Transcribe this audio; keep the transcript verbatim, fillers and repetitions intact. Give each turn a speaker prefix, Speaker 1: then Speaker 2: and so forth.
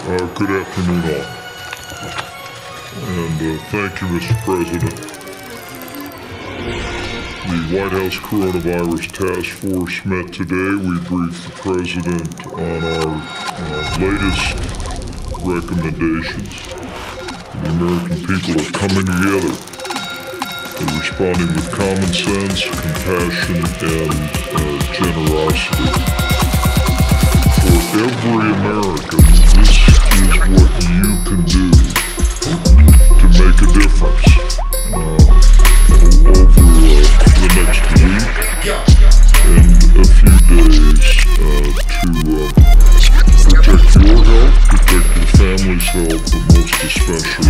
Speaker 1: Uh, good afternoon, all. And uh, thank you, Mister President. The White House Coronavirus Task Force met today. We briefed the President on our uh, latest recommendations. The American people are coming together. They're responding with common sense, compassion, and uh, generosity. For every American, this is what you can do to make a difference uh, over uh, the next week and a few days uh, to uh, protect your health, protect your family's health, but most especially